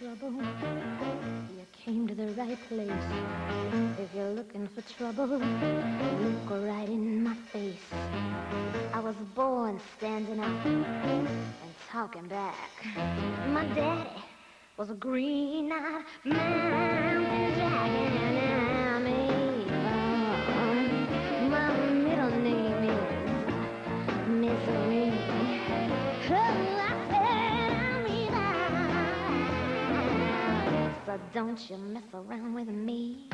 trouble, you came to the right place. If you're looking for trouble, look right in my face. I was born standing up and talking back. My daddy was a green-eyed mountain jack, and I'm evil. My middle name is Misery. Oh, I said I'm evil. So don't you mess around with me.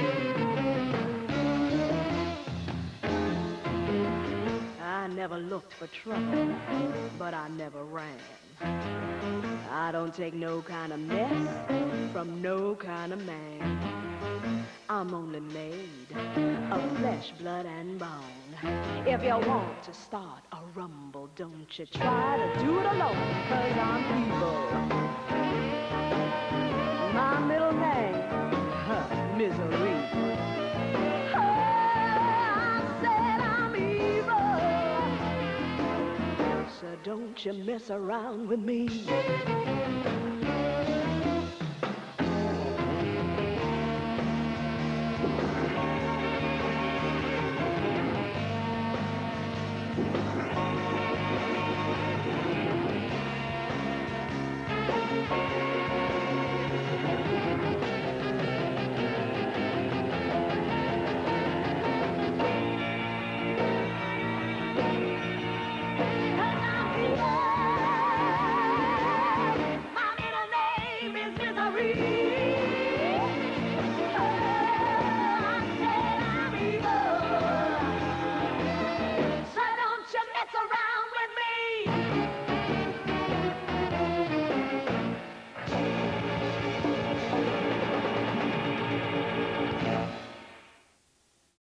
I never looked for trouble, but I never ran. I don't take no kind of mess from no kind of man. I'm only made of flesh, blood, and bone. If you want to start a rumble, don't you try to do it alone, 'cause I'm evil. My middle name, Misery. So don't you mess around with me.